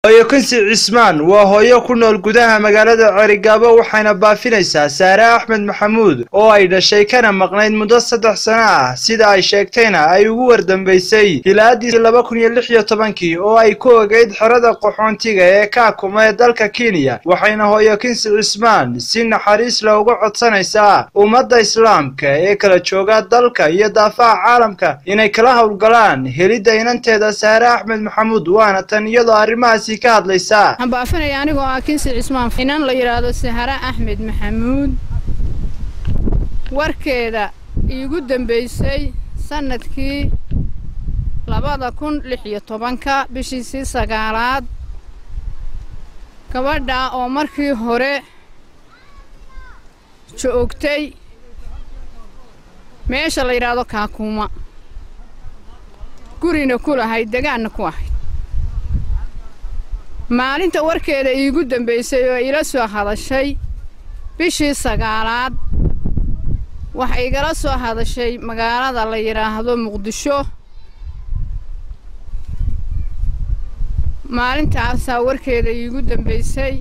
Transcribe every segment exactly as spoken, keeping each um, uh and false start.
hooyo Kunsi Cismaan waa hooyo ku nool gudaha magaalada Cerigabo waxayna baafinaysaa Saare Axmed Maxamuud oo ay dhashay kana maqnayd muddo saddex sano ah sida ay sheegtayna ay ugu wardambeysay hilaadii laba kun iyo lix iyo tobankii oo ay ku ogeyd xerada qaxoontiga ee Kakuma ee dalka Kenya waxayna hooyo Kunsi Cismaan si naxariis leh uga codsanaysaa ummadda Islaamka ee kala jooga dalka iyo daafaha caalamka inay kala hawlgalaan helida inanteeda Saare Axmed Maxamuud waana tan iyadoo arrimahaasi ka hadlaysaa waxaan baafinaya anigoo ah Kunsi Cismaan inan la yiraahdo Saare Axmed Maxamuud warkeeda igu dambeysay sanadkii laba kun iyo lix iyo tobanka bishii sagaalaad gabadha oo markii hore joogtay meesha la yiraahdo Kakuma gurina ku lahayd deegaanna ku ahayd maalinta warkeeda igu dambeysay oo ila soo hadashay bishii sagaalaad waxa igala soo hadashay magaalada la yiraahdo Muqdisho maalintaas warkeeda igu dambeysay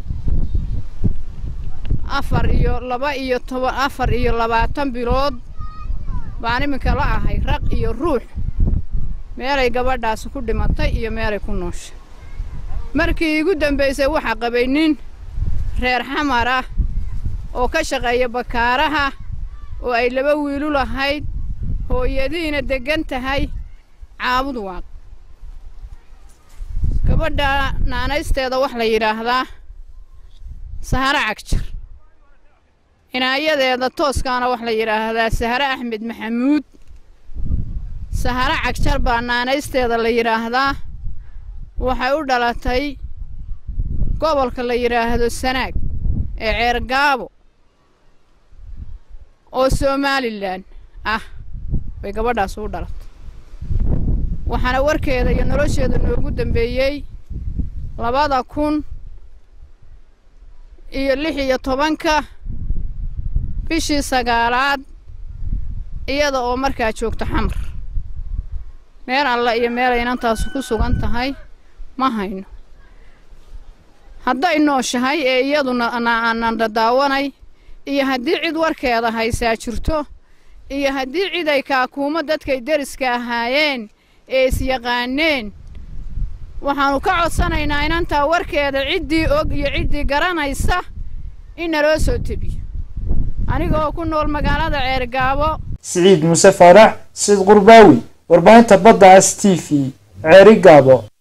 afar iyo laba iyo toban afar iyo labaatan bilood baan iminka la ahay raq iyo ruux meelay gabadhaas ku dhimatay iyo meelay ku nooshay markii igu dambeysay waxa qabay nin reer xamar ah oo ka shaqeeya bakaaraha oo ay laba wiil u lahayd hooyadiina degan tahay caabud waaq gabadha naanaysteeda wax la yiraahdaa Saare Cagjar inaayadeeda tooskaana wax la yiraahdaa Saare Axmed Maxamuud Saare Cagjar baa naanaysteeda la yiraahdaa waxay u dhalatay gobolka la yiraahdo Sanaag ee Cerigabo oo Somaliland ah way gabadhaas u dhalatay waxaana warkeeda iyo nolosheeda noogu dambeeyay laba kun iyo lix iyo tobanka bishii sagaalaad iyada oo markaa joogta xamar meel alla iyo meel inantaas ku sugan tahay ma hayno hadday nooshahay ee iyaduna aanan daawanay iyo haddii cid warkeeda haysaa jirto iyo haddii cid ay Kakuma dadkay deriska ahaayeen ee is yaqaaneen waxaanu ka codsanaynaa inanta warkeeda ciddii og iyo ciddii garanaysa in loo soo tabiyo anigoo ku nool magaalada Cerigabo Saciid Muuse Faarax Saciid Qurbaawi warbaahinta badda S T V Cerigabo.